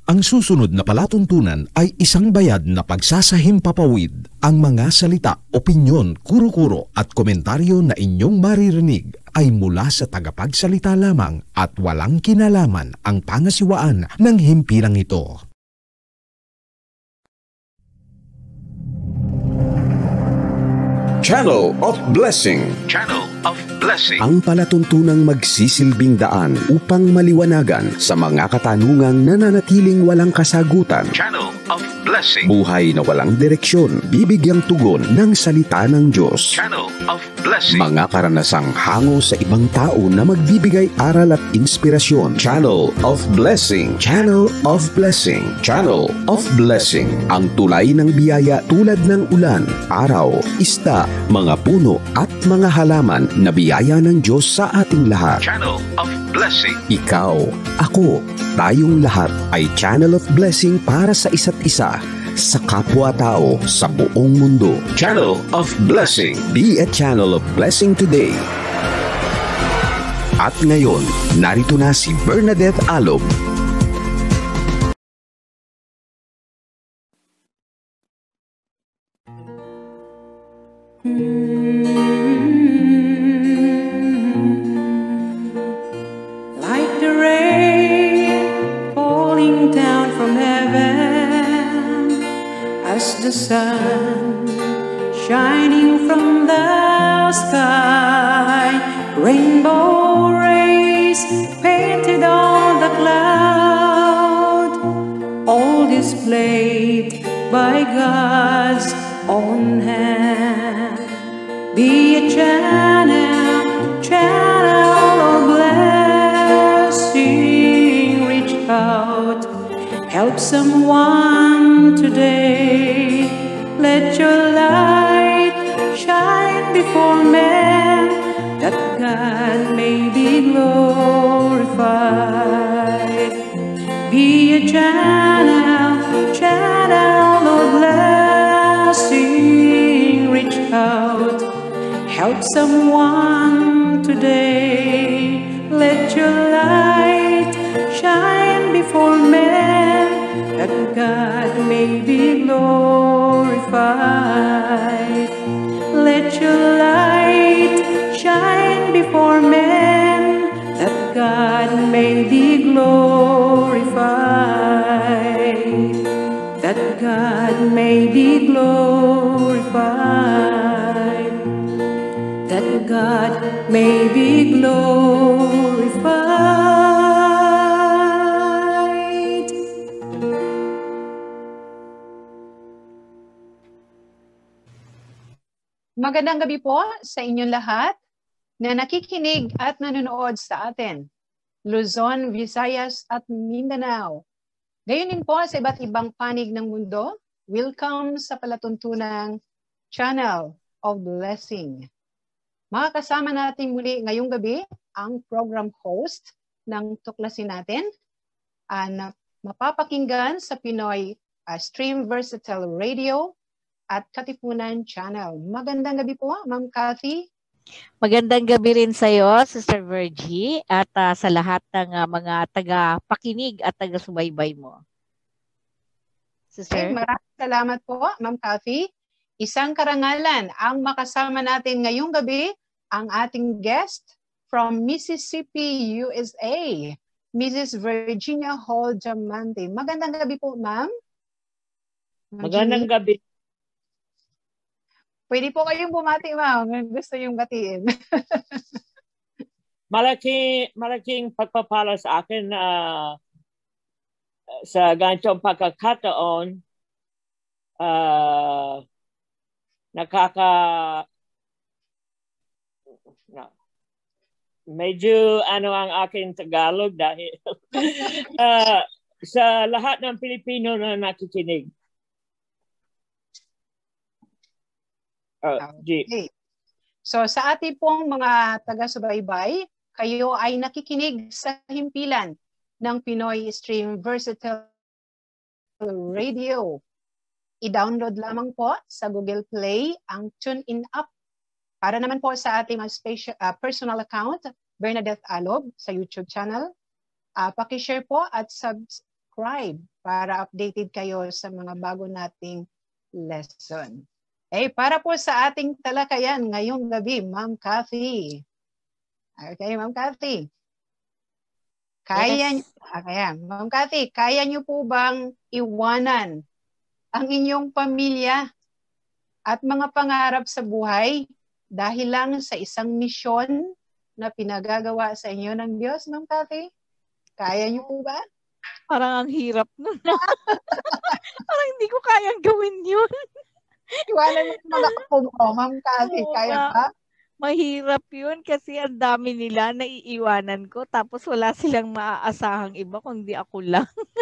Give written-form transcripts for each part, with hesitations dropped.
Ang susunod na palatuntunan ay isang bayad na pagsasahimpapawid. Ang mga salita, opinyon, kuro-kuro at komentaryo na inyong maririnig ay mula sa tagapagsalita lamang at walang kinalaman ang pangasiwaan ng himpilang ito. Channel of Blessing. Channel of Blessing. Ang palatuntunang magsisilbing daan upang maliwanagan sa mga katanungang nananatiling walang kasagutan. Channel of Blessing. Buhay na walang direksyon, bibigyang tugon ng salita ng Diyos. Channel of Blessing. Mga karanasang hango sa ibang tao na magbibigay aral at inspirasyon. Channel of Blessing. Channel of Blessing. Channel of Blessing. Ang tulay ng biyaya tulad ng ulan, araw, isda, mga puno at mga halaman na biyaya ng Diyos sa ating lahat. Channel of Blessing. Ikaw, ako, tayong lahat ay Channel of Blessing para sa isa't isa, sa kapwa-tao, sa buong mundo. Channel of Blessing. Be a channel of blessing today. At ngayon, narito na si Bernadette Alob. Like the rain falling down from heaven, as the sun shining from the sky, rainbow rays painted on the cloud, all displayed by God's own hand. Be a channel, channel of blessing. Reach out, help someone today. Let your light shine before men, that God may be glorified. Be a channel, channel of blessing. Reach out, help someone today. Let your light shine before men, that God may be glorified. Let your light shine before men, that God may be glorified. That God may be glorified. That God may be glorified. Magandang gabi po sa inyong lahat na nakikinig at nanonood sa atin, Luzon, Visayas at Mindanao. Gayon din po sa iba't ibang panig ng mundo, welcome sa palatuntunang Channel of Blessing. Makakasama natin muli ngayong gabi ang program host ng tuklasin natin na mapapakinggan sa Pinoy Stream Versatile Radio at Katipunan Channel. Magandang gabi po, Ma'am Cathy. Magandang gabi rin sa iyo, Sister Virgie, at sa lahat ng mga taga-pakinig at taga-subaybay mo. Sister? Okay, maraming salamat po, Ma'am Cathy. Isang karangalan ang makasama natin ngayong gabi, ang ating guest from Mississippi, USA, Mrs. Virginia Hall Diamante. Magandang gabi po, Ma'am. Magandang gabi. Pwede po kayong bumati, Ma'am. Gusto yung batiin. Malaking pagpapala sa akin sa ganitong pagkakataon. Medyo ang aking Tagalog dahil sa lahat ng Pilipino na nakikinig. Okay. So sa ating pong mga taga-subaybay, kayo ay nakikinig sa himpilan ng Pinoy Stream Versatile Radio. I-download lamang po sa Google Play ang TuneIn app. Para naman po sa ating personal account, Bernadette Alob sa YouTube channel. Paki-share po at subscribe para updated kayo sa mga bago nating lesson. Para po sa ating talakayan ngayong gabi, Ma'am Kathy. Okay, Ma'am Kathy. Ma'am Kathy, kaya niyo po bang iwanan ang inyong pamilya at mga pangarap sa buhay dahil lang sa isang misyon na pinagagawa sa inyo ng Diyos, Ma'am Kathy? Kaya niyo po ba? Parang ang hirap nun. Parang hindi ko kayang gawin yun. Iwanan mo mga apo mo, Ma'am Kathy. Kaya ba? Mahirap yun kasi ang dami nila na iiwanan ko tapos wala silang maaasahang iba kundi ako lang.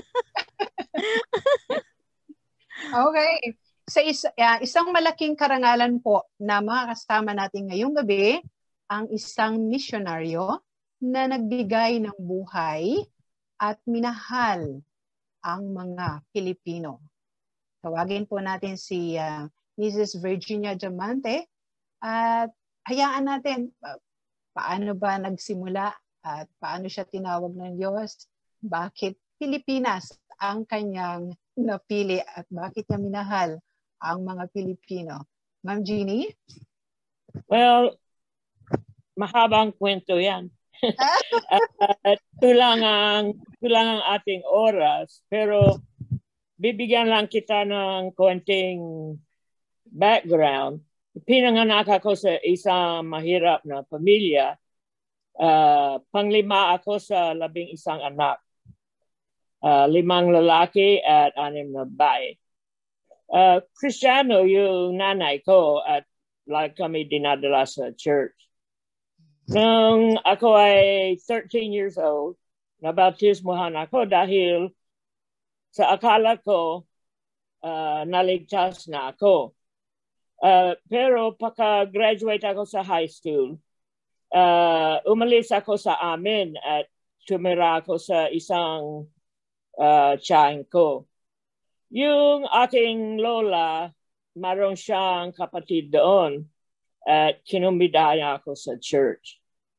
Okay. Sa isang malaking karangalan po na makakasama natin ngayong gabi, ang isang misyonaryo na nagbigay ng buhay at minahal ang mga Pilipino. Tawagin po natin si Mrs. Virginia Diamante at hayaan natin paano ba nagsimula at paano siya tinawag ng Diyos, bakit Pilipinas ang kanyang napili at bakit niya minahal ang mga Pilipino. Ma'am Jeannie? Well, mahabang kwento yan. Kulang ang ating oras, pero bibigyan lang kita ng konting background. Pinanganak ako sa isang mahirap na pamilya. Panglima ako sa 11 anak. 5 lalaki at 6 na babae. Kristiyano yung nanay ko at like kami dinadala sa church. Nung ako ay 13 years old, nabaptismohan ako dahil sa akala ko naligtas na ako. Pero pagka-graduate ako sa high school, umalis ako sa amin at tumira ako sa isang tiyahin ko. Yung aking lola, mayroon siyang kapatid doon at kinumbidaya ako sa church.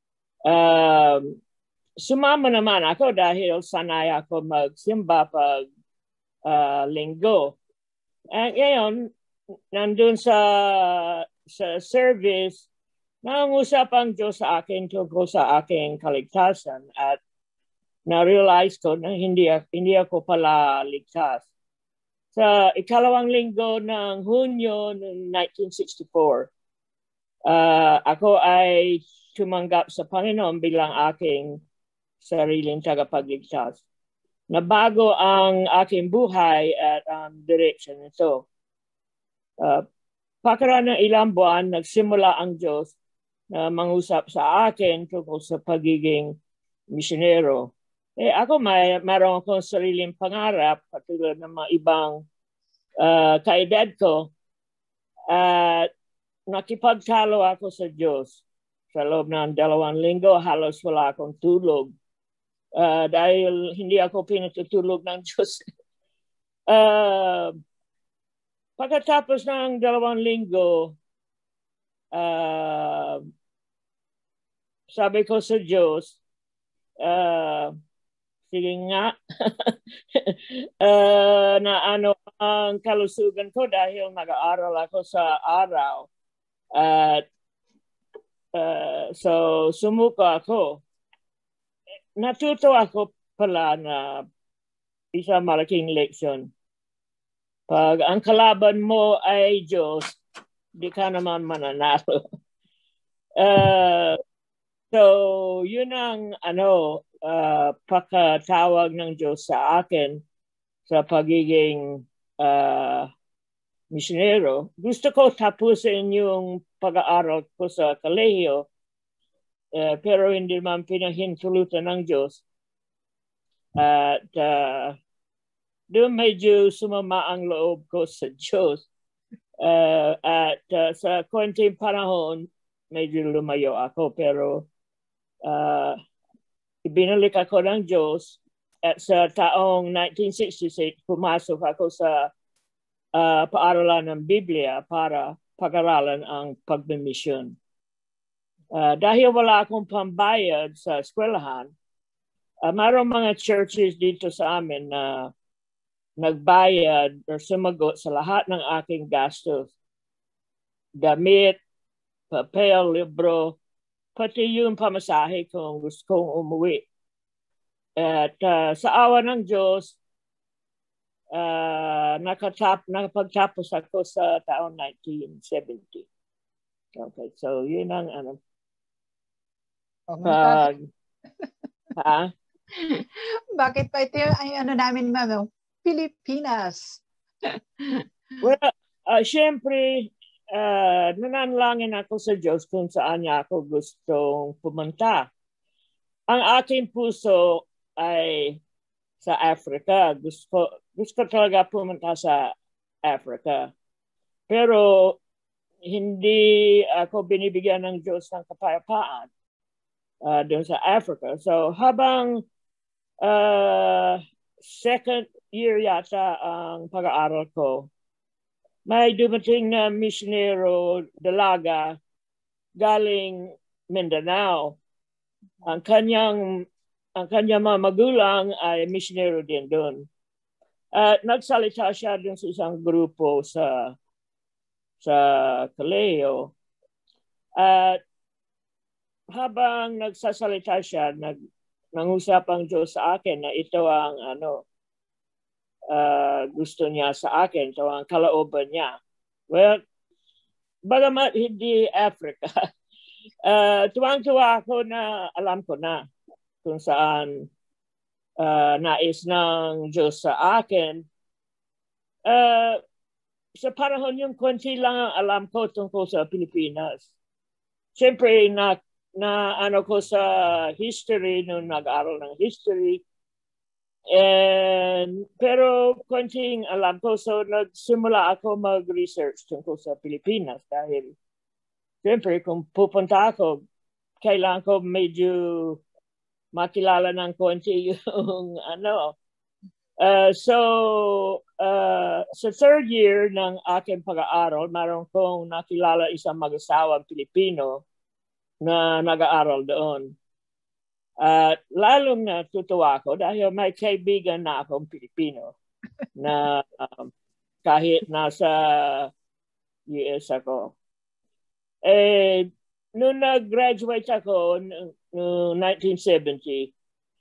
Sumama naman ako dahil sanay ako magsimba pag linggo. At ngayon, nandun sa service, nangusap ang Diyos sa akin tungkol sa aking kaligtasan at na-realize ko na hindi ako pala ligtas. Sa ikalawang linggo ng Hunyo ng 1964, ako ay tumanggap sa Panginoon bilang aking sariling tagapagligtas. Nabago ang aking buhay at ang direksyon nito. Pagkaraan ng ilang buwan, nagsimula ang Diyos na mangusap sa akin tungkol sa pagiging misyonero. Ako mayroon akong sariling pangarap katulad ng mga ibang kaedad ko. Nakipagtalo ako sa Diyos. Sa loob ng 2 linggo, halos wala akong tulog. Dahil hindi ako pinatutulog ng Diyos. Pagkatapos ng 2 linggo, sabi ko sa Diyos, sige nga, na ano ang kalusugan ko dahil nag-aaral ako sa araw. At so sumuko ako. Natuto ako pala na isang malaking leksyon. Pag ang kalaban mo ay Diyos, di ka naman mananalo. So, yun ang pagkatawag ng Diyos sa akin sa pagiging misyonero. Gusto ko tapusin yung pag-aaral ko sa kolehiyo, pero hindi man pinahintulutan ng Diyos. At doon medyo sumama ang loob ko sa Diyos. At sa konting panahon, medyo lumayo ako. Pero ibinalik ako ng Diyos. At sa taong 1966, pumasok ako sa paaralan ng Biblia para pag-aralan ang pagmimisyon. Dahil wala akong pambayad sa eskwelahan, Mayroong mga churches dito sa amin na nagbayad or sumagot sa lahat ng aking gastos. Damit, papel, libro, pati yung pamasahe kung gusto kong umuwi. At sa awa ng Diyos, nakapagtapos ako sa taon 1970. Okay, so yun ang ano. Bakit pa ito ay ano namin, ma'am? Pilipinas. Well, syempre, nananalangin ako sa Diyos kung saan niya ako gustong pumunta. Ang aking puso ay sa Africa. Gusto talaga pumunta sa Africa. Pero hindi ako binibigyan ng Diyos ng kapayapaan doon sa Africa. So habang second year yata ang pag-aaral ko, may dumating na misyonero dalaga galing Mindanao. Ang kanyang mga magulang ay misyonero din doon. At nagsalita siya doon sa isang grupo sa Kaleo. At habang nagsasalita siya, nangusap ang Diyos sa akin na ito ang gusto niya sa akin, ito ang kalooban niya. Well, bagamat hindi Africa, tuwang-tuwa ako na alam ko na kung saan nais ng Diyos sa akin. Sa panahon yung konti lang ang alam ko tungkol sa Pilipinas. Siyempre, ano ko sa history, nung nag-aaral ng history. Pero konting alam ko, so nagsimula ako mag-research tungkol sa Pilipinas dahil siyempre kung pupunta ako, kailangan ko medyo makilala ng konti yung sa third year ng aking pag-aaral, mayroon kong nakilala isang mag-asawang Pilipino na nag-aaral doon. At lalong natutuwa ako dahil may kaibigan na akong Pilipino na kahit nasa US ako. Nung nag-graduate ako noong 1970,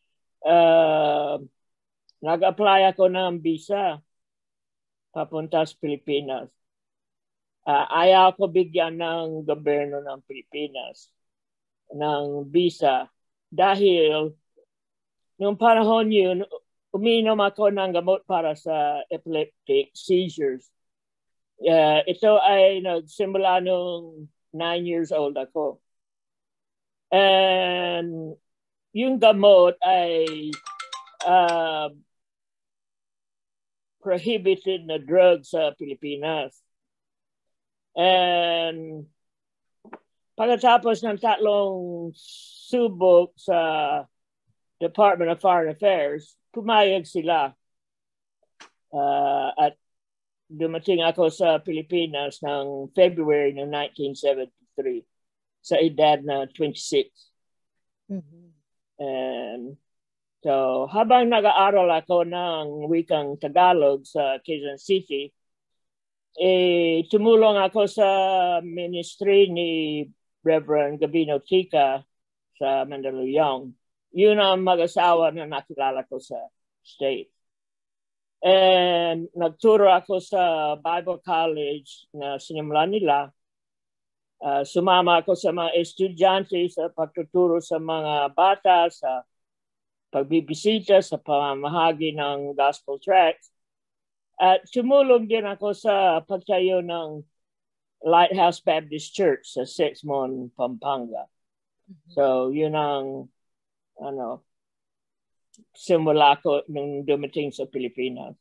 nag-apply ako ng visa papunta sa Pilipinas. Ayaw ko bigyan ng gobyerno ng Pilipinas ng visa dahil noong panahon yun, uminom ako ng gamot para sa epileptic seizures. Ito ay nagsimula nung 9 years old ako. And yung gamot ay prohibited na drug sa Pilipinas. And pagkatapos ng 3 subok sa Department of Foreign Affairs, pumayag sila. At dumating ako sa Pilipinas ng February ng 1973 sa edad na 26. Mm-hmm. And so, habang nag-aaral ako ng wikang Tagalog sa Quezon City, tumulong ako sa ministry ni Reverend Gabino Tika sa Mandaluyong. Yun ang mag-asawa na nakilala ko sa state. And nagturo ako sa Bible College na sinimulan nila. Sumama ako sa mga estudyante sa pagtuturo sa mga bata, sa pagbibisita, sa pamamahagi ng gospel tracts. At tumulong din ako sa pagtayo ng Lighthouse Baptist Church sa Sexmon, Pampanga. So, yun ang simula ko nung dumating sa Pilipinas.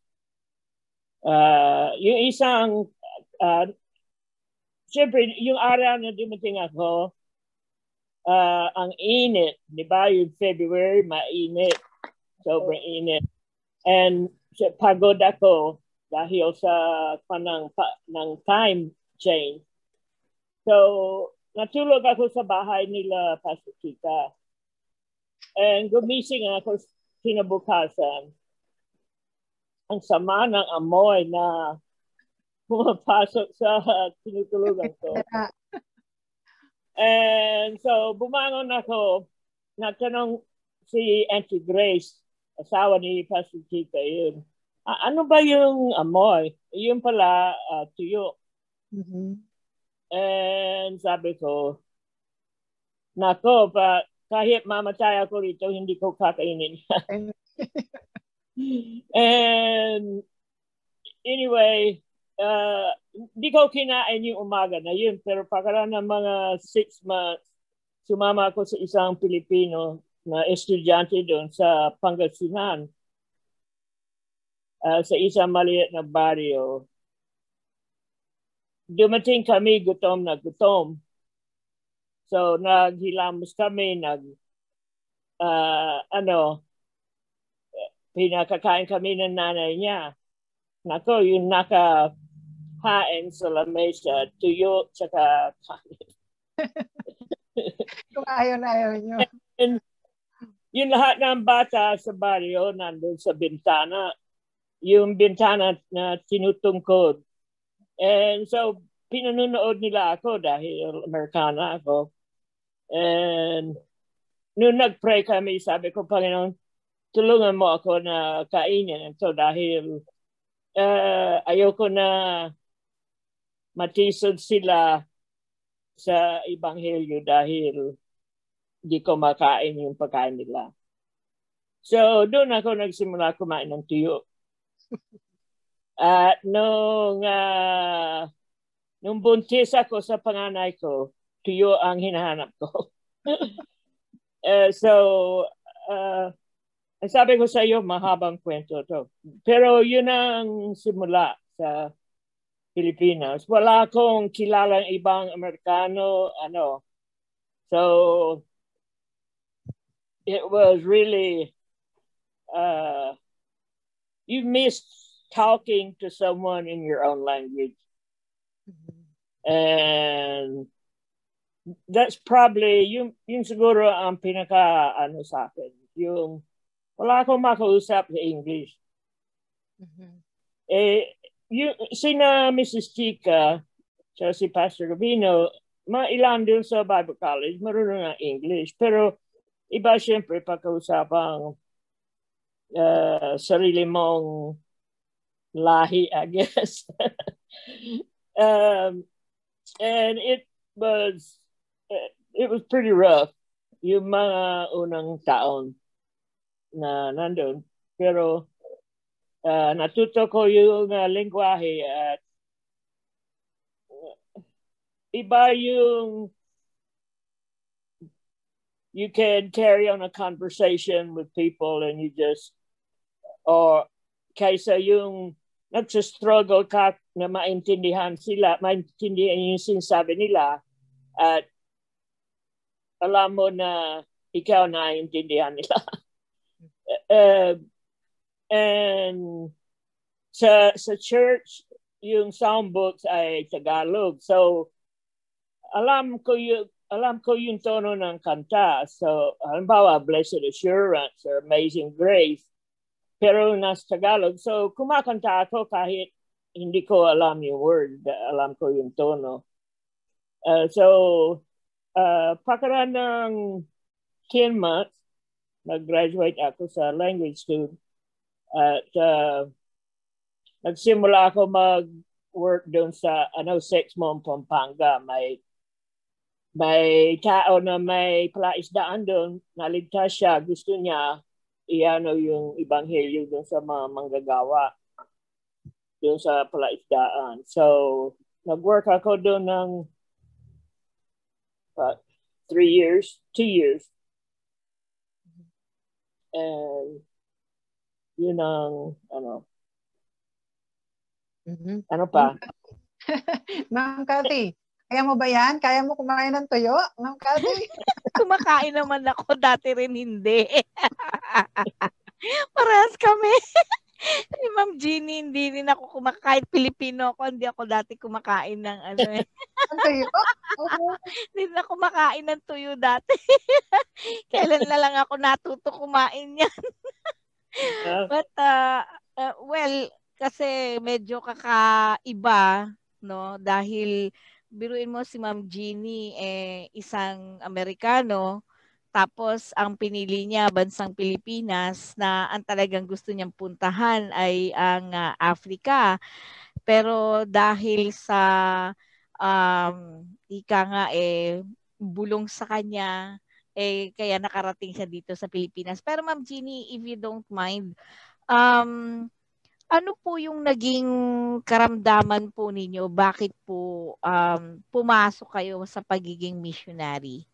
Yung isang, siyempre, yung araw na dumating ako, ang init, di ba? Yung February, mainit. Sobrang init. And pagod ako dahil sa ng time change. So, natulog ako sa bahay nila Pastor Tita. And gumising ako kinabukasan. Ang sama ng amoy na pumapasok sa tinutulugan ko. And so, bumangon ako. Natanong si Auntie Grace, asawa ni Pastor Chica, yun. Ano ba yung amoy? Yun pala, tuyo. Mm-hmm. And sabi ko, nako, kahit mamatay ako rito, hindi ko kakainin. And anyway, hindi ko kinain yung umaga na yun. Pero pagkaraan ng mga 6 months, sumama ako sa isang Pilipino na estudyante doon sa Pangasinan. Sa isang maliit na baryo. Dumating kami gutom na gutom. So naghilamos kami, pinakakain kami ng nanay niya. Nako, yung nakahain sa lamesa, tuyo, tsaka kanin. Kung ayaw nyo. And yung lahat ng bata sa baryo nandun sa bintana. Yung bintana na tinutungkod. And so, pinanonood nila ako dahil Amerikana ako. And nung nag-pray kami, sabi ko, Panginoon, tulungan mo ako na kainin ito dahil ayoko na matisod sila sa Ebanghelyo dahil di ko makain yung pagkain nila. So, doon ako nagsimula kumain ng tuyo. At nung buntis ako sa panganay ko, tuyo ang hinahanap ko. Sabi ko sa iyo, mahabang kwento to. Pero yun ang simula sa Pilipinas. Wala akong kilalang ibang Amerikano, So, it was really, you missed talking to someone in your own language. And that's probably, yung siguro ang pinaka, sa akin. Yung, wala akong makausap sa English. Sina Mrs. Chica, si Pastor Rubino, ilan din sa Bible College, marunong ng English. Pero iba siyempre pagkausapang sarili mong lahi, I guess. And it was pretty rough yung mga unang taon na nandun. Pero natuto ko yung lengguwahe at iba yung you can carry on a conversation with people and you just or kaysa yung nagsastruggle ka na maintindihan yung sinasabi nila at alam mo na ikaw na intindihan nila. And sa church, yung songbooks ay Tagalog. So, alam ko yung tono ng kanta. So, halimbawa, Blessed Assurance or Amazing Grace. Pero nasa Tagalog. So, kumakanta ako kahit hindi ko alam yung word. Alam ko yung tono. Pagkaraan ng 10 months, nag-graduate ako sa language school. At nagsimula ako mag-work doon sa Sexmont, Pampanga. May tao na may palaisdaan doon, naligtas siya, gusto niya yung Ebanghelyo doon sa mga manggagawa doon sa palaisdaan. So, nag-work ako doon ng 2 years. And yun ang ano pa? Ma'am Cathy, kaya mo ba yan? Kaya mo kumain ng tuyo? Ma'am Cathy? Kumakain naman ako, dati rin hindi. Parehas kami. Ni Ma'am Jeannie, hindi rin ako kumakain. Pilipino ako, hindi ako dati kumakain ng ano eh. Ang tuyo? Oo. Hindi na kumakain ng tuyo dati. Kailan na lang ako natuto kumain yan. But, well, kasi medyo kakaiba, no? Dahil, biruin mo si Ma'am Jeannie, isang Amerikano, tapos ang pinili niya, bansang Pilipinas, na ang talagang gusto niyang puntahan ay ang Africa. Pero dahil sa, ika nga, bulong sa kanya, kaya nakarating siya dito sa Pilipinas. Pero Ma'am Jeannie, if you don't mind, ano po yung naging karamdaman po ninyo? Bakit po pumasok kayo sa pagiging missionary?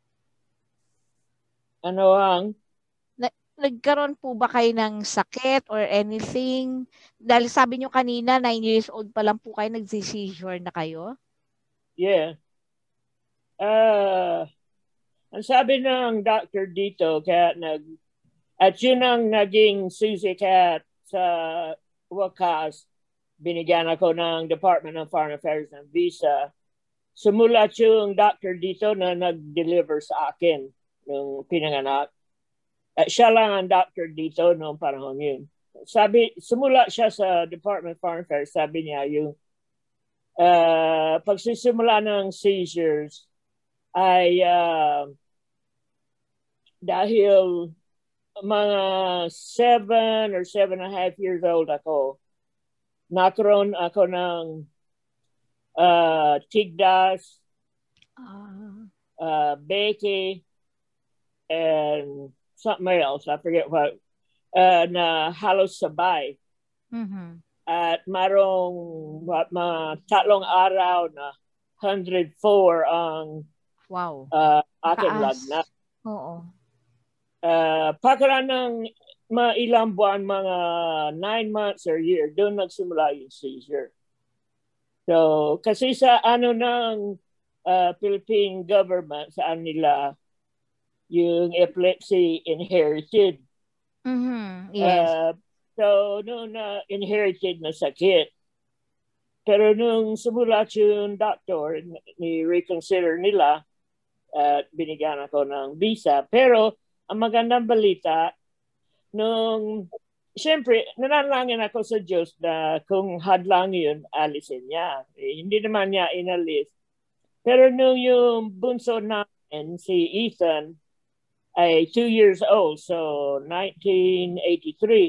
Ano ang? Nagkaroon po ba kayo ng sakit or anything? Dahil sabi nyo kanina, 9 years old pa lang po kayo, nagsi-seizure na kayo? Yeah. Ang sabi ng doctor dito, at yun ang naging susi, kaya sa wakas, binigyan ako ng Department of Foreign Affairs ng visa. Sumulat yung doctor dito na nag-deliver sa akin nung pinanganak. At siya lang ang doctor dito noong panahon yun. Sumulat siya sa Department of Foreign Affairs, sabi niya yung pagsisimula ng seizures ay dahil mga 7 or 7.5 years old ako, nakaroon ako ng tigdas, beke, and something else, I forget what, na halos sabay. Mm-hmm. At marong mga 3 araw na 104 ang aking lagnat. Oo. Pagkaraan ng mga ilang buwan, mga 9 months or year, doon nagsimula yung seizure. So, kasi sa ng Philippine government, saan nila yung epilepsy inherited. Mm-hmm. Yes. So, noon inherited na sakit. Pero nung sumulat yung doctor, ni-reconsider nila at binigyan ako ng visa. Pero, ang magandang balita, siyempre, nanalangin ako sa Diyos na kung hadlang yun, alisin niya. Hindi naman niya inalis. Pero nung yung bunso namin, si Ethan, ay 2 years old, so 1983,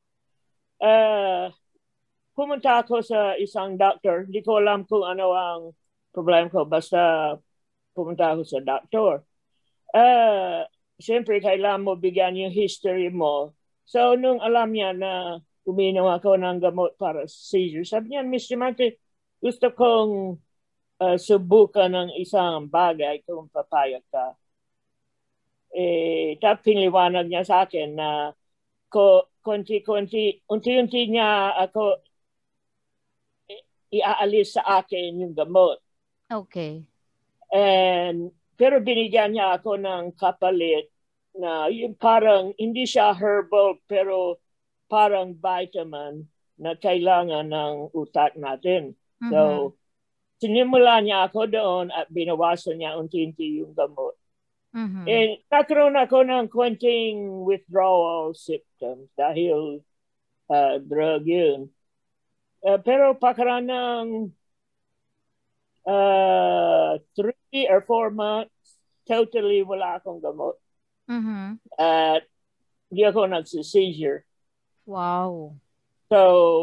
pumunta ako sa isang doctor. Hindi ko alam kung ano ang problema ko, basta pumunta ako sa doctor. Siyempre, kailangan mo bigyan yung history mo. So, nung alam niya na uminom ako ng gamot para seizure, sabi niya, Miss Diamante, gusto kong subukan ng isang bagay kung papayag ka. Tapos piniliwanag niya sa akin na unti-unti niya ako iaalis sa akin yung gamot. Okay. Pero binigyan niya ako ng kapalit na yung parang hindi siya herbal pero parang vitamin na kailangan ng utak natin. Mm-hmm. So, sinimula niya ako doon at binawasan niya unti-unti yung gamot. Mm-hmm. Nagkaroon ako ng konting withdrawal symptoms dahil drug yun. Pero pagkaraan ng 3 or 4 months, totally wala akong gamot. Mm-hmm. At hindi ako nagsi-seizure. Wow. So,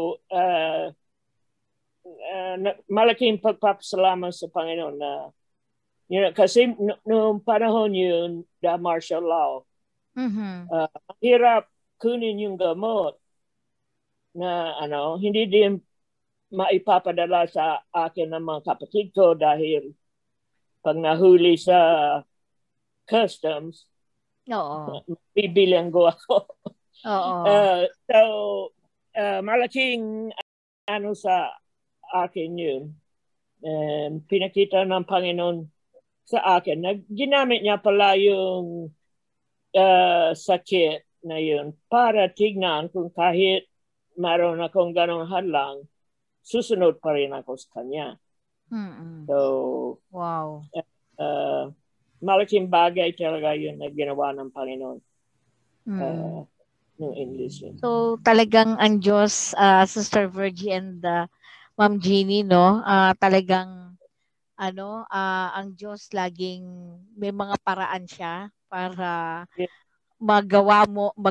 malaking pagpapasalamat sa Panginoon na kasi noong panahon yun, the martial law, mm-hmm. Hirap kunin yung gamot na hindi din maipapadala sa akin ng mga kapatid ko dahil pag nahuli sa customs, bibilanggo ako. So, malaking sa akin yun. Pinakita ng Panginoon sa akin. Ginamit niya pala yung sakit na yun para tignan kung kahit mayroon akong ganong hadlang, susunod pa rin ako sa Kanya. So, wow. Malaking bagay talaga yun na ginawa ng Panginoon. Ng English yun. So, talagang ang Diyos, Sister Virgie and Ma'am Jeannie, no? Talagang, ang Diyos laging may mga paraan siya para magawa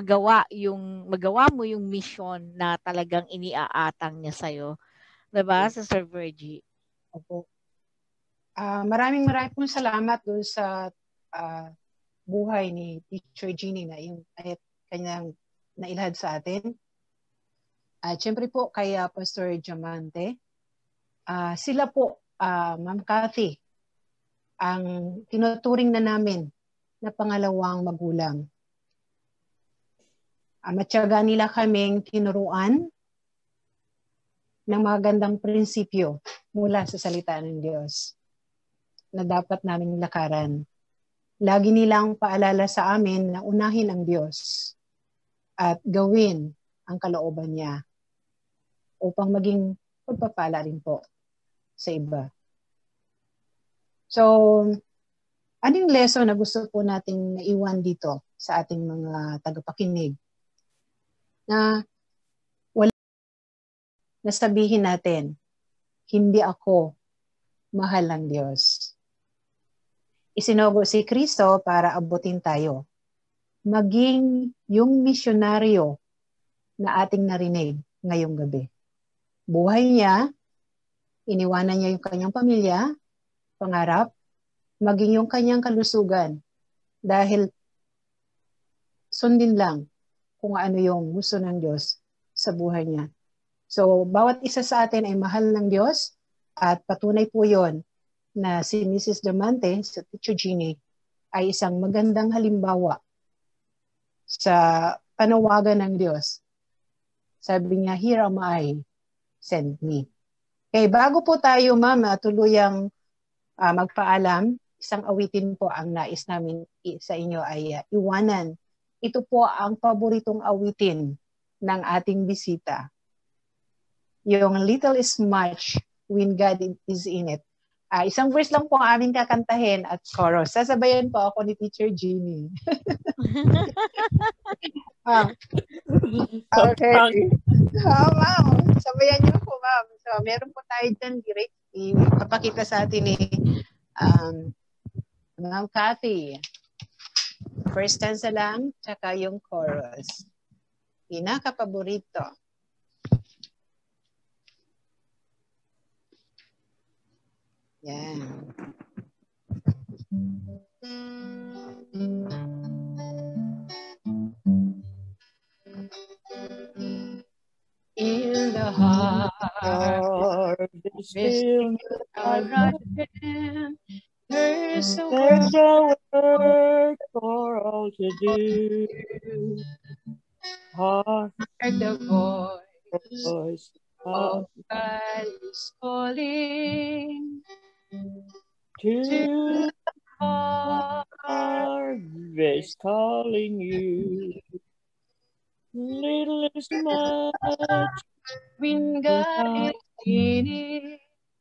mo yung mission na talagang iniaatang niya sa'yo. Diba, Sister Virgie? Opo. Maraming pong salamat doon sa buhay ni Teacher Jeannie na yung kanyang nailahad sa atin. At syempre po kay Pastor Diamante, sila po, Ma'am Cathy, ang tinuturing na namin na pangalawang magulang. Matyaga nila kaming tinuruan ng magandang prinsipyo mula sa salita ng Diyos na dapat naming lakaran. Lagi nilang paalala sa amin na unahin ang Diyos at gawin ang kalooban niya upang maging pagpapala rin po sa iba. So, anong lesson na gusto po nating naiwan dito sa ating mga tagapakinig? Na nasabihin natin, hindi ako mahal ng Diyos. Isinugo si Kristo para abutin tayo. Maging yung misyonaryo na ating narinig ngayong gabi. Buhay niya, iniwanan niya yung kanyang pamilya, pangarap, maging yung kanyang kalusugan. Dahil sundin lang kung ano yung gusto ng Diyos sa buhay niya. So, bawat isa sa atin ay mahal ng Diyos at patunay po yon na si Mrs. Diamante, sa Teacher Jeannie, ay isang magandang halimbawa sa panawagan ng Diyos. Sabi niya, here am I, send me. Okay, bago po tayo, Ma'am, tuluyang magpaalam, isang awitin po ang nais namin sa inyo ay iwanan. Ito po ang paboritong awitin ng ating bisita. Yung little is much when God is in it. Isang verse lang po ang aming kakantahin at chorus. Sasabayan po ako ni Teacher Jeannie. Okay. Ma'am, sabayan niyo po, ma'am. So, meron po tayo dyan lyric. Ipapakita sa atin ni Ma'am Cathy. First stanza lang, tsaka yung chorus. Pinaka-paborito. Yan. In the heart, there's still there's a work for all to do. Heart, the voice of God is calling to harvest, calling you. Little is much when God is in it.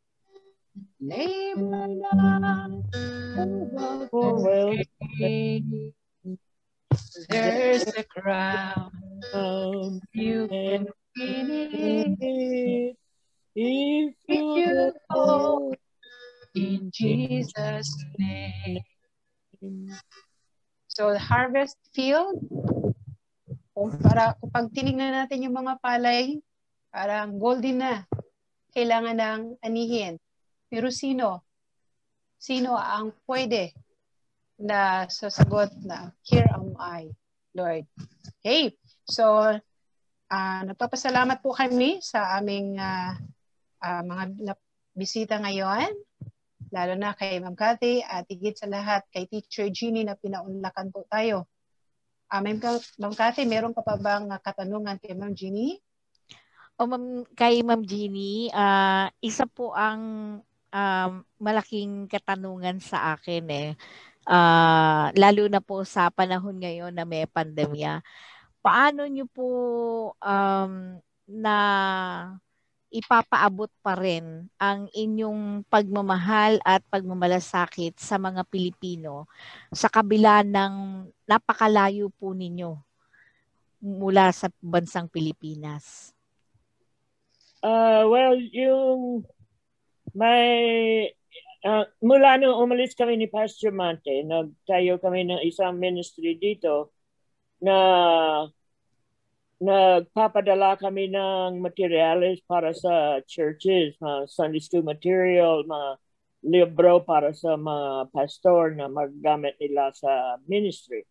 Labor not for well-being. There's a crown you can win it if you go in Jesus' name. So the harvest field, kung pag tinignan natin yung mga palay, parang golden na. Kailangan ng anihin. Pero sino? Sino ang pwede na sasagot na, here am I, Lord. Okay. So, nagpapasalamat po kami sa aming mga bisita ngayon, lalo na kay Ma'am Cathy at higit sa lahat kay Teacher Jeannie na pinaunlakan po tayo. Ma'am Cathy, meron ka pa bang katanungan kay Ma'am Jeannie? Kay Ma'am Jeannie, isa po ang malaking katanungan sa akin lalo na po sa panahon ngayon na may pandemya. Paano niyo po na ipapaabot pa rin ang inyong pagmamahal at pagmamalasakit sa mga Pilipino sa kabila ng napakalayo po ninyo mula sa bansang Pilipinas? Well, yung mula nung umalis kami ni Pastor Monte, nagtayo kami ng isang ministry dito na nagpapadala kami ng materials para sa churches, mga Sunday school material, mga libro para sa mga pastor na maggamit nila sa ministry.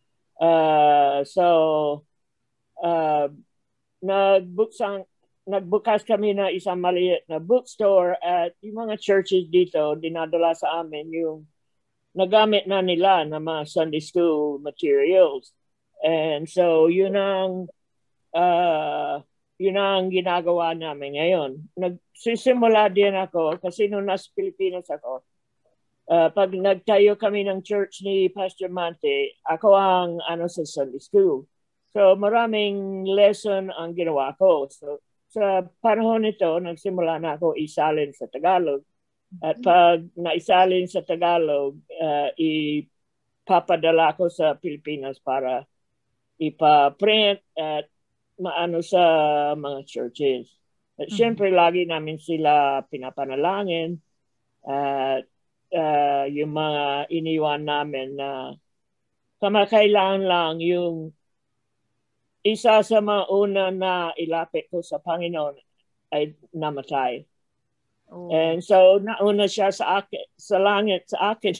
Nagbukas kami na isang maliit na bookstore at yung mga churches dito, dinadala sa amin yung nagamit na nila na mga Sunday school materials. And so yun ang ginagawa namin ngayon. Nagsisimula din ako kasi nung nasa Pilipinas ako, pag nagtayo kami ng church ni Pastor Monte, ako ang sa Sunday school. So maraming lesson ang ginawa ko. So sa panahon nito, nagsimula na ako isalin sa Tagalog. At pag naisalin sa Tagalog, ipapadala ko sa Pilipinas para ipa-print at maano sa mga churches. At syempre, lagi namin sila pinapanalangin at yung mga iniwan namin na kamakailangan lang yung isa sa mga una na ilapit ko sa Panginoon ay namatay. Oh. And so, nauna siya sa langit sa akin.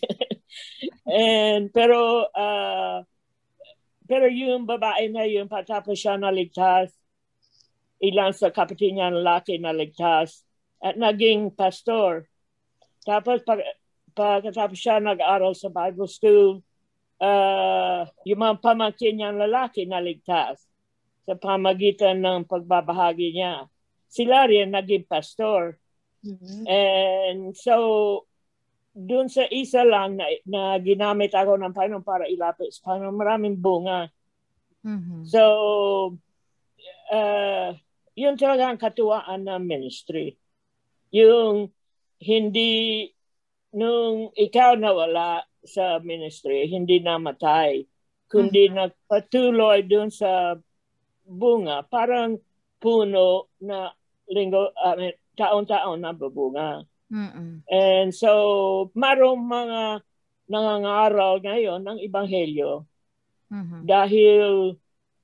Pero yung babae na yun, patapos siya naligtas, ilan sa kapatid niya lalaki naligtas, at naging pastor. Tapos pagkatapos siya nag-aral sa Bible School, yung mga pamangkin niya lalaki naligtas sa pamagitan ng pagbabahagi niya. Sila rin naging pastor. Mm-hmm. And so, doon sa isa lang na ginamit ako ng Panginoon para ilapit sa Panginoon, maraming bunga. Mm-hmm. So, yun talaga ang katuwaan ng ministry. Yung hindi, nung ikaw nawala sa ministry, hindi namatay, kundi nagpatuloy doon sa bunga, parang puno na taon-taon na babunga. Mm-mm. And so, marong mga nangangaral ngayon ng Ebanghelyo dahil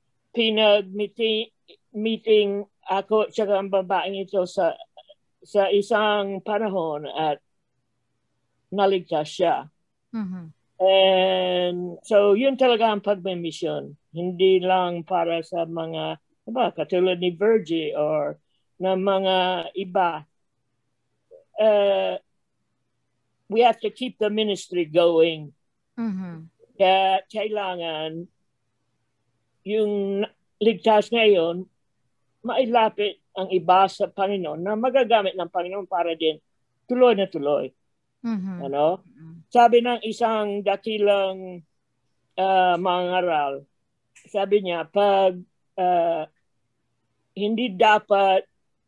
pinag-meeting ako at ang babaeng ito sa isang panahon at naligtas siya. Mm-hmm. And so, yun talaga ang pagmimisyon. Hindi lang para sa mga, katulad ni Virgie or na mga iba. We have to keep the ministry going. Mm-hmm. Kaya kailangan yung ligtas ngayon, mailapit ang iba sa Panginoon na magagamit ng Panginoon para din tuloy na tuloy. Mm-hmm. Ano? Sabi ng isang dakilang mangaral, sabi niya, pag hindi dapat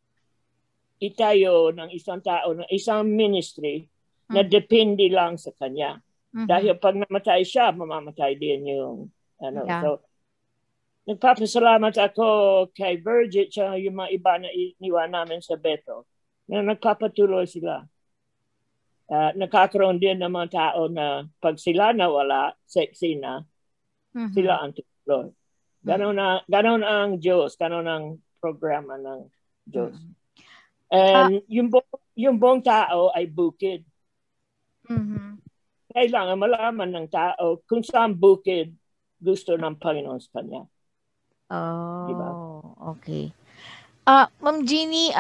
itayo ng isang tao, ng isang ministry na depende lang sa kanya. Mm-hmm. Dahil pag namatay siya, mamamatay din yung Yeah. So, nagpapasalamat ako kay Virgil at yung mga iba na iniwan namin sa Beto na nagpapatuloy sila. Nakakaroon din ng mga tao na pag sila nawala sa eksena, sila ang tuloy. Ganon ang Diyos, ganon ang programa ng Diyos. And yung buong tao ay bukid. Mm-hmm. Kailangan malaman ng tao kung saan bukid gusto ng Panginoon sa kanya. Oh, diba? Okay. Ma'am Jeannie,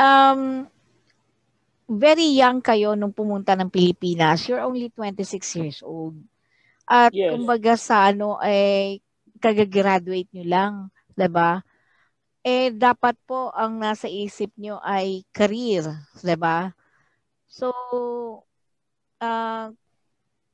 very young kayo nung pumunta ng Pilipinas. You're only 26 years old. At yes. Kumbaga sa kagagraduate nyo lang, diba? Dapat po ang nasa isip nyo ay career, diba? So,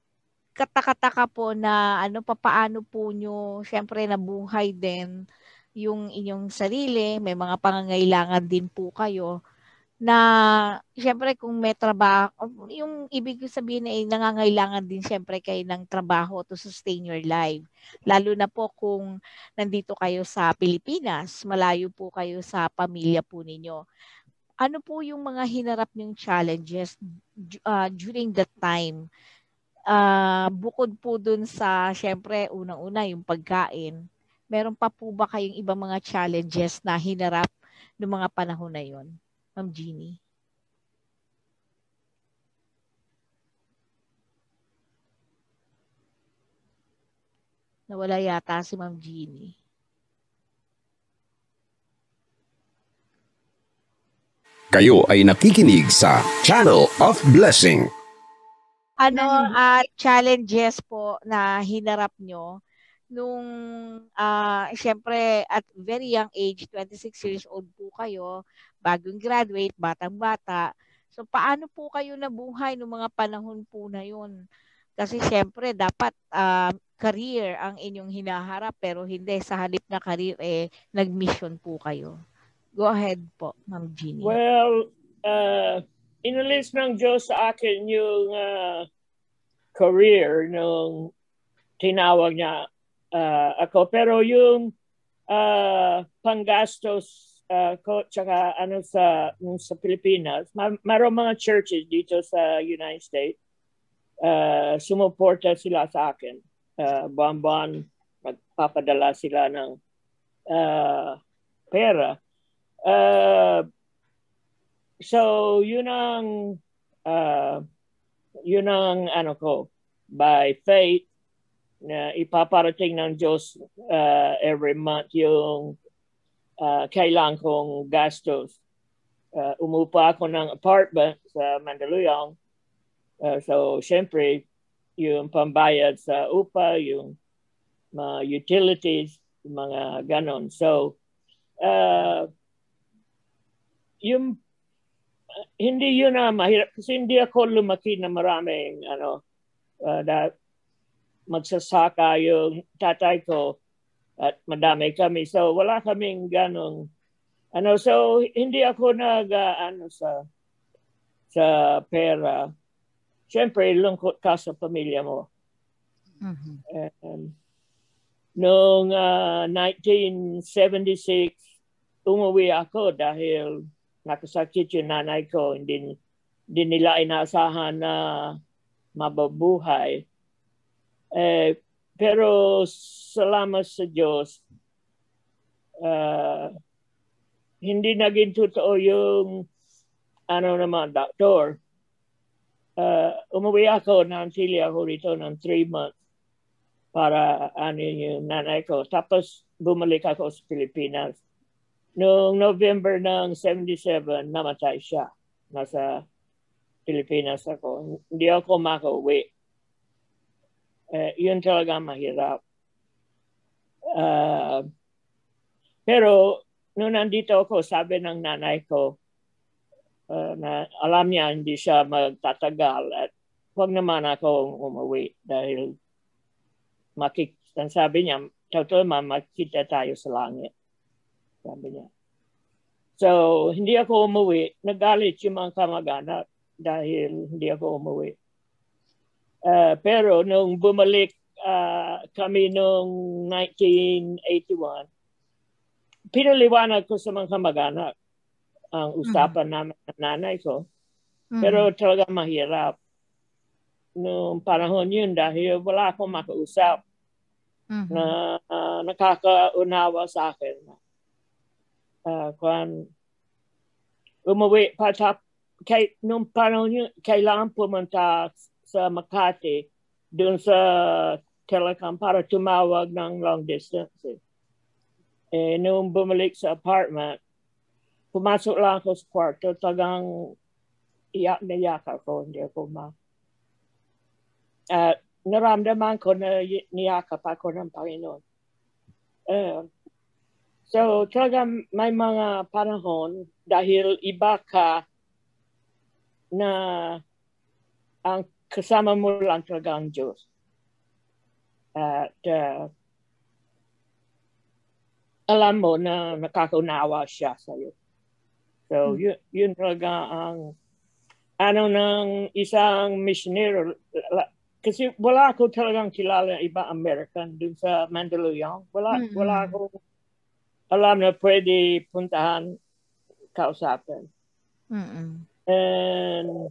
katakataka po na papaano po nyo, syempre nabuhay din yung inyong sarili, may mga pangangailangan din po kayo na siyempre kung may trabaho, yung ibig ko sabihin ay nangangailangan din siyempre kayo ng trabaho to sustain your life. Lalo na po kung nandito kayo sa Pilipinas, malayo po kayo sa pamilya po ninyo. Ano po yung mga hinarap niyong challenges during that time? Bukod po dun sa siyempre unang-una yung pagkain, meron pa po ba kayong ibang mga challenges na hinarap ng mga panahon na yon? Ma'am Jeannie. Nawala yata si Ma'am Jeannie. Kayo ay nakikinig sa Channel of Blessing. Ano challenges po na hinarap nyo nung siyempre at very young age, 26 years old po kayo, bagong graduate, batang-bata. So paano po kayo nabuhay nung mga panahon po na yun? Kasi siyempre dapat career ang inyong hinaharap pero hindi sa halip na career nag-mission po kayo. Go ahead po, Ma'am Jeannie. Well, inalis ng Diyos sa akin yung career nung tinawag niya ako. Pero yung panggastos ko tsaka sa Pilipinas, mayroong mga churches dito sa United States, sumuporta sila sa akin. Buwan-buwan, magpapadala sila ng pera. So, yun ang ko, by faith, na ipaparating ng Diyos every month yung kailangan kong gastos. Umupa ako ng apartment sa Mandaluyong. So, syempre, yung pambayad sa upa, yung mga utilities, mga ganon. So, yung hindi yun na mahirap kasi hindi ako lumaki na maraming magsasaka yung tatay ko at madami kami. So wala kaming ganong so hindi ako sa pera. Siyempre lungkot ka sa pamilya mo. Noong 1976 umuwi ako dahil nakasakit yung nanay ko. Hindi nila inaasahan na mababuhay. Pero salamat sa Diyos, hindi naging totoo yung doktor. Umuwi ako, nantili ako rito ng 3 months para yung nanay ko. Tapos bumalik ako sa Pilipinas. Noong November ng 77, namatay siya. Nasa Pilipinas ako. Hindi ako makauwi. Yun talaga mahirap. Pero noong nandito ako, sabi ng nanay ko, na alam niya hindi siya magtatagal at huwag naman ako umuwi dahil sabi niya, totoo makita tayo sa langit. Sabi niya. So, hindi ako umuwi. Nagalit yung mga kamag-anak dahil hindi ako umuwi. Pero nung bumalik kami noong 1981, pinaliwanag ko sa mga kamag-anak ang usapan namin ng nanay ko. Pero talaga mahirap. Noong panahon yun dahil wala akong makausap na nakakaunawa sa akin. Umuwi nung panahon yun, kailangan pumunta sa Makati doon sa telecom para tumawag ng long distance. Nung bumalik sa apartment, pumasok lang ako sa kwarto, tagang iyak na iyak ako, hindi ako naramdaman ko na niyakap ako ng Panginoon. So, talaga may mga panahon dahil iba ka na ang kasama mo lang talaga ang Diyos. At alam mo na nakakaunawa siya sa'yo. So, yun talaga ang ng isang missionary. Kasi wala ako talagang kilala iba American dun sa Mandaluyong. Wala ako alam na pwede puntahan, kausapin. And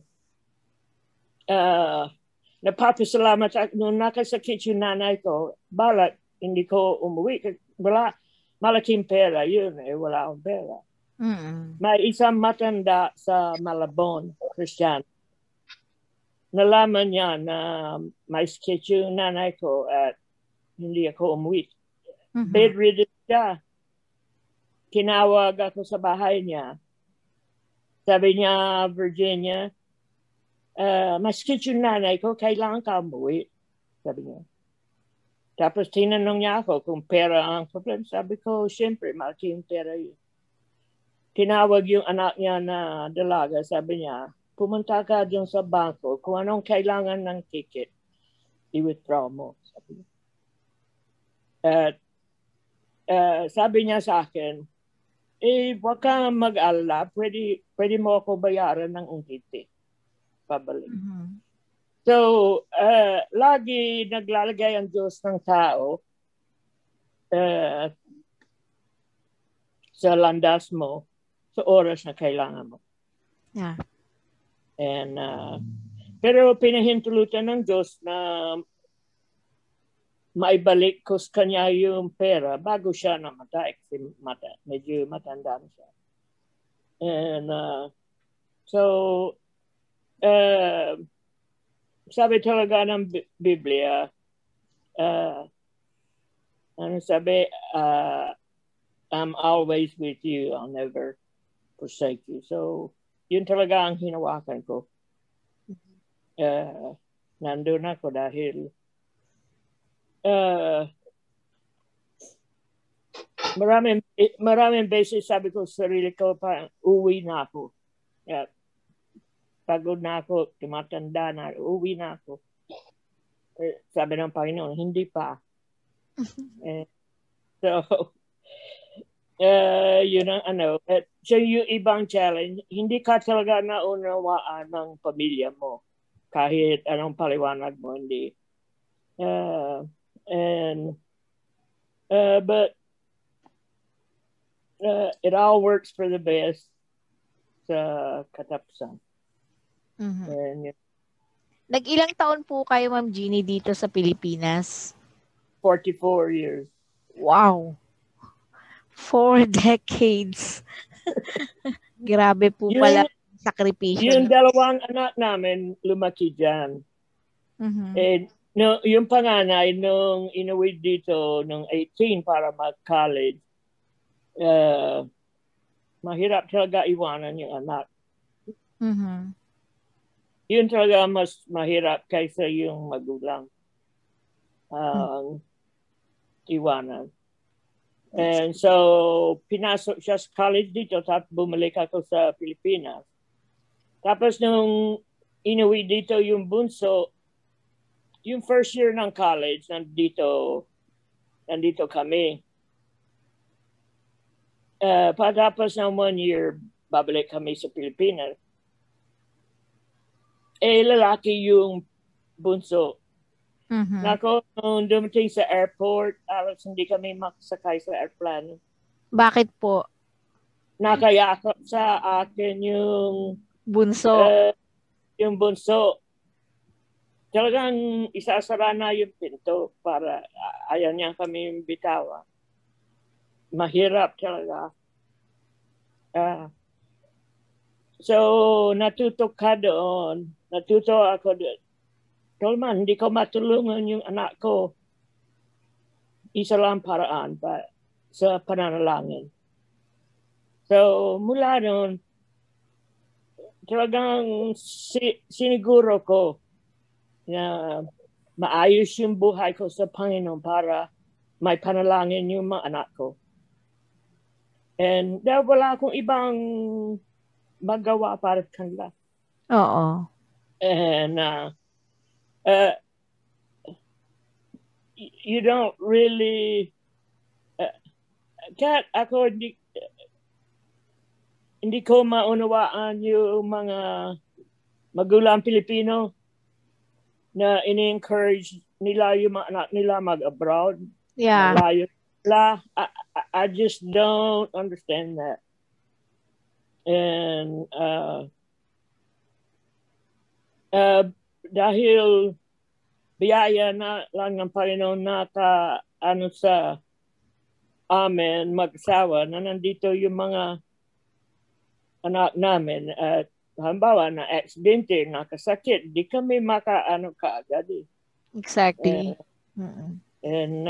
napapasalamat ako nung nakasakit yung nanay ko. Balak, hindi ko umuwi. Wala, malaking pera yun wala akong pera. May isang matanda sa Malabon, Christian. Nalaman niya na may sakit yung nanay ko at hindi ako umuwi. Bedridden siya. Kinawag ako sa bahay niya. Sabi niya, Virginia, may sakit yung nanay ko, kailangan ka umuwi. Sabi niya. Tapos tinanong niya ako kung pera ang problem. Sabi ko, siyempre, malaking pera yun. Tinawag yung anak niya na dalaga. Sabi niya, pumunta ka dyan sa bangko. Kung anong kailangan ng ticket, i-withdraw mo. Sabi niya. At sabi niya sa akin, wag kang mag-alala. Pwede mo ako bayaran ng ungkiti. Pabalik. So, lagi naglalagay ang Diyos ng tao sa landas mo sa oras na kailangan mo. Yeah. And, pero pinahintulutan ng Diyos na maibalik ko sa kanya yung pera bago siya namatay kasi medyo matanda na siya. And so, sabi talaga ng Biblia, ano sabi, I'm always with you, I'll never forsake you. So, yun talaga ang hinawakan ko. Nandun ako dahil maraming beses sabi ko sa sarili ko, parang uwi na ako. Pagod na ako, tumatanda na, uwi na ako. Sabi ng Panginoon, hindi pa. So, yun ang ano. So, yung ibang challenge, hindi ka talaga naunawaan ng pamilya mo. Kahit anong paliwanag mo, hindi. But it all works for the best sa katapusan. Nag-ilang taon po kayo, Ma'am Jeannie, dito sa Pilipinas? 44 years. Wow! 4 decades. Grabe po pala sakripisyo. Yung dalawang anak namin lumaki dyan. And yung panganay nung inuwi dito nung 18 para mag-college, mahirap talaga iwanan yung anak. Yun talaga mas mahirap kaysa yung magulang iwanan. And so, pinasok siya sa college dito tapos bumalik ako sa Pilipinas. Tapos nung inuwi dito yung bunso, yung first year ng college, nandito kami. Patapos ng 1 year, babalik kami sa Pilipinas. Lalaki yung bunso. Nako, nung dumating sa airport, alas hindi kami makasakay sa airplane. Bakit po? Nakayakap sa akin yung bunso. Yung bunso. Talagang isasara na yung pinto para ayaw niya kami bitawa. Mahirap talaga. So, natuto ka doon. Natuto ako doon. Tolman, hindi ko matulungan yung anak ko. Isa lang paraan sa pananalangin. So, mula noon, talagang siniguro ko na maayos yung buhay ko sa Panginoon para may panalangin yung mga anak ko. And dahil wala akong ibang magawa para kanila. Oo. And you don't really Kat, ako hindi ko maunawaan yung mga magulang Pilipino na ini-encourage nila yung mga anak nila mag-abroad. Yeah. Malayo nila. I just don't understand that. And dahil biyaya na lang ng Panginoon na sa amin mag-asawa na nandito yung mga anak namin at halimbawa na aksidente, nakasakit, di kami kaagad eh. Exactly. And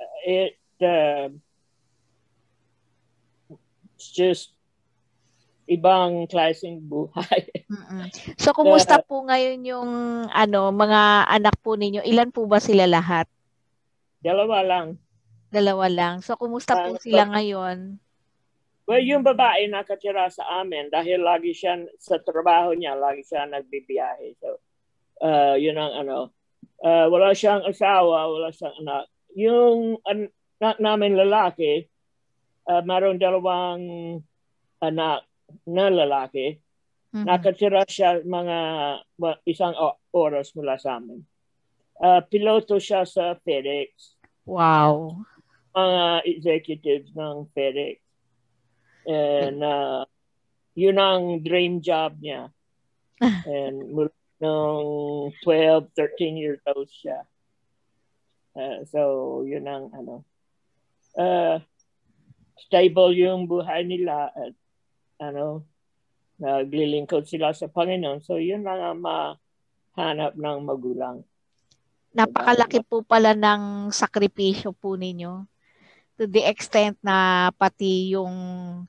it's just ibang klaseng buhay. So, kumusta po ngayon yung mga anak po ninyo? Ilan po ba sila lahat? Dalawa lang. So, kumusta po sila ngayon? Well, yung babae nakatira sa amin dahil lagi siya sa trabaho niya, lagi siya nagbibiyahe. So, yun ang wala siyang asawa, wala siyang anak. Yung anak namin lalaki, mayroong dalawang anak na lalaki. Nakatira siya mga isang oras mula sa amin. Piloto siya sa FedEx. Wow. Mga executives ng FedEx. And yun ang dream job niya. And nung 12, 13 years old siya. So yun ang stable yung buhay nila at naglilingkod sila sa Panginoon. So yun lang ang mahanap ng magulang. Napakalaki po pala ng sakripisyo po ninyo. To the extent na pati yung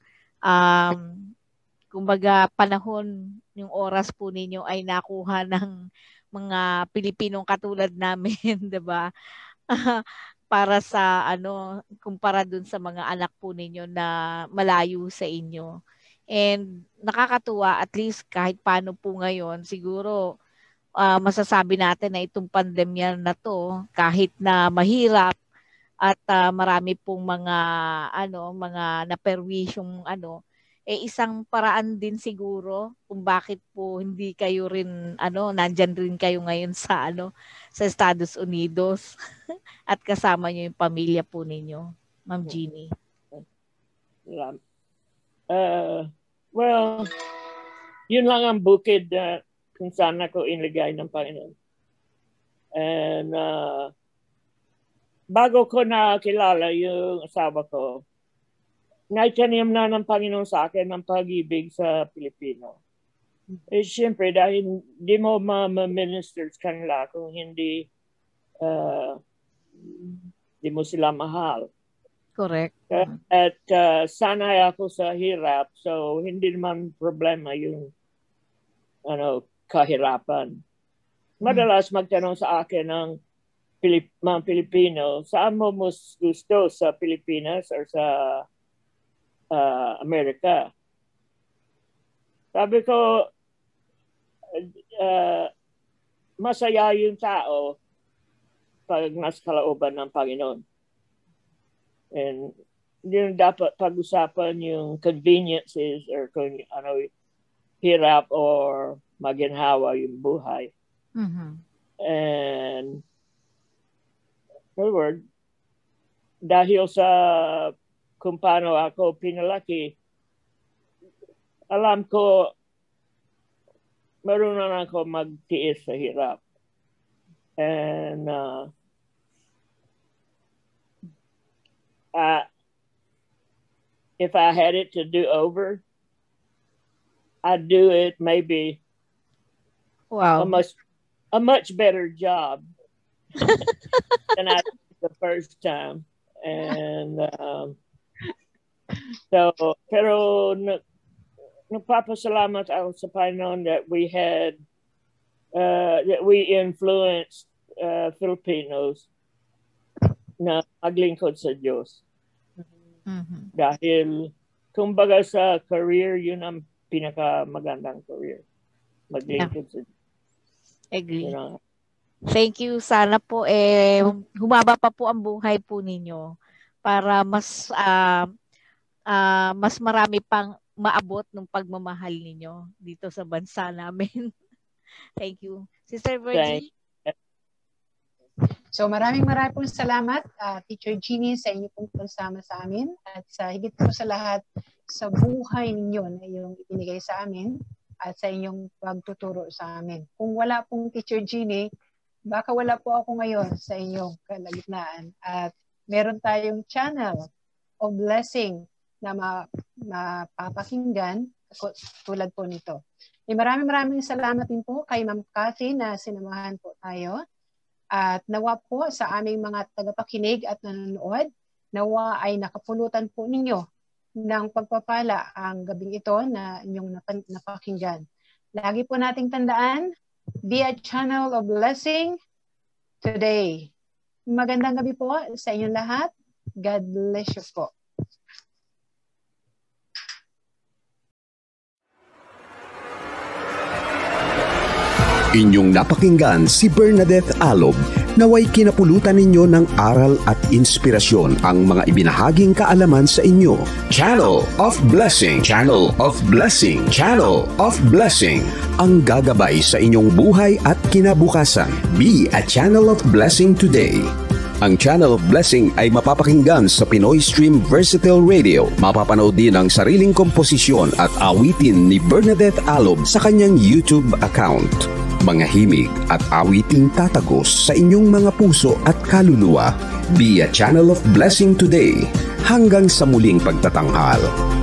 kumbaga panahon, yung oras po ninyo ay nakuha ng mga Pilipinong katulad namin, 'di ba? Para sa kumpara dun sa mga anak po ninyo na malayo sa inyo. And nakakatuwa, at least kahit paano po ngayon, siguro masasabi natin na itong pandemya na to, kahit na mahirap at marami pong mga naperwisyong isang paraan din siguro kung bakit po hindi kayo rin nandyan rin kayo ngayon sa sa Estados Unidos at kasama niyo yung pamilya po ninyo, Ma'am Jeannie. Well, yun lang ang bukid kung saan ako inligay ng Panginoon. And bago ko nakilala yung asawa ko, naitanim na ng Panginoon sa akin ng pag-ibig sa Pilipino. Eh, siyempre, dahil hindi mo ma-minister sa kanila kung hindi mo sila mahal. Correct. At sanay ako sa hirap, so hindi naman problema yung kahirapan. Madalas magtanong sa akin ng mga Pilipino, saan mo mas gusto, sa Pilipinas or sa Amerika? Sabi ko, masaya yung tao pag nasa kalooban ng Panginoon. And hindi dapat pag-usapan yung conveniences or kung hirap or maginhawa yung buhay. And in other words, dahil sa kung paano ako pinalaki, alam ko marunong ako magtiis sa hirap. And if I had it to do over, I'd do it maybe a much better job than I did the first time. And pero nagpapasalamat ako sa Panginoon that we had that we influenced Filipinos na maglingkod sa Diyos. Dahil kumbaga sa career, yun ang pinakamagandang career. Maglingkod sa Diyos. Agree. Thank you. Sana po humaba pa po ang buhay po ninyo para mas marami pang maabot ng pagmamahal ninyo dito sa bansa namin. Thank you. Sister Virgie? So maraming pong salamat, Teacher Jeannie, sa inyo pong pagsama sa amin at sa higit po sa lahat sa buhay ninyo na iyong ibinigay sa amin at sa inyong pagtuturo sa amin. Kung wala pong Teacher Jeannie, baka wala po ako ngayon sa inyong kalagitnaan. At meron tayong channel of blessing na mapapakinggan tulad po nito. Maraming salamat din po kay Ma'am Cathy na sinamahan po tayo. At nawa po sa aming mga tagapakinig at nanonood, nawa ay nakapulutan po ninyo ng pagpapala ang gabing ito na inyong napakinggan. Lagi po nating tandaan, be a channel of blessing today. Magandang gabi po sa inyong lahat. God bless you po. Inyong napakinggan si Bernadette Alob, naway kinapulutan ninyo ng aral at inspirasyon ang mga ibinahaging kaalaman sa inyo. Channel of Blessing, Channel of Blessing, Channel of Blessing, ang gagabay sa inyong buhay at kinabukasan. Be a channel of blessing today. Ang Channel of Blessing ay mapapakinggan sa Pinoy Stream Versatile Radio. Mapapanood din ang sariling komposisyon at awitin ni Bernadette Alob sa kanyang YouTube account. Mga himig at awiting tatagos sa inyong mga puso at kaluluwa. Be a channel of blessing today. Hanggang sa muling pagtatanghal.